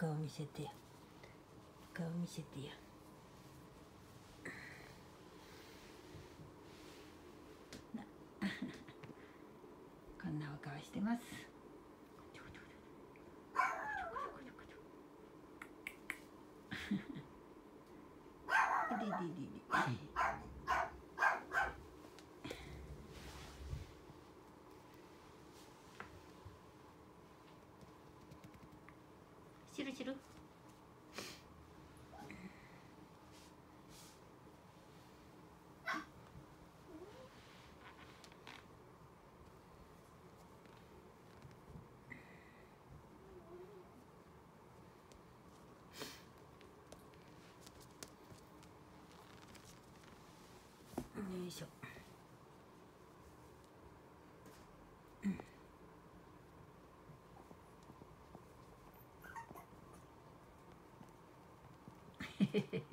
顔見せてよ。顔見せてよ。こんなお顔してます。でででで。知る知る。よいしょ。へへへ。